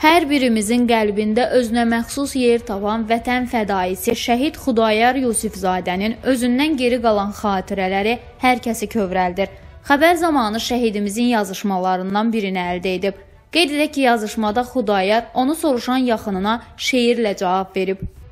Hər birimizin qəlbində özünə məxsus yer tapan vətən fədaisi şəhid Xudayar Yusifzadənin özündən geri qalan xatirələri hər kəsi kövrəldir. Xəbər zamanı şəhidimizin yazışmalarından birini əldə edib. Qeyd edək ki, yazışmada Xudayar onu soruşan yaxınına şeirlə cavab verib.